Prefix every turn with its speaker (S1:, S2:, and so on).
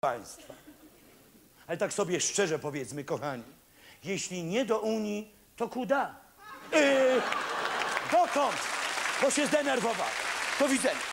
S1: państwa. Ale tak sobie szczerze powiedzmy, kochani, jeśli nie do Unii, to kuda? Dokąd? Bo się zdenerwował. Do widzenia.